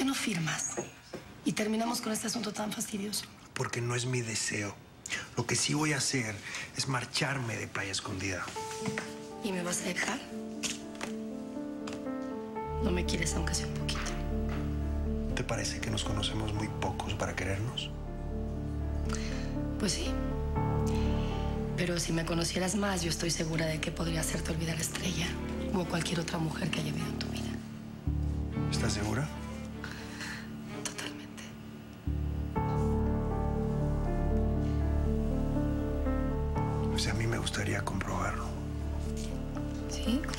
no firmas? Y terminamos con este asunto tan fastidioso. Porque no es mi deseo. Lo que sí voy a hacer es marcharme de Playa Escondida. ¿Y me vas a dejar? ¿No me quieres aunque sea un poquito? ¿Te parece que nos conocemos muy pocos para querernos? Pues sí. Pero si me conocieras más, yo estoy segura de que podría hacerte olvidar a Estrella, como cualquier otra mujer que haya habido en tu vida. ¿Estás segura? Totalmente. Pues a mí me gustaría comprobarlo. ¿Sí?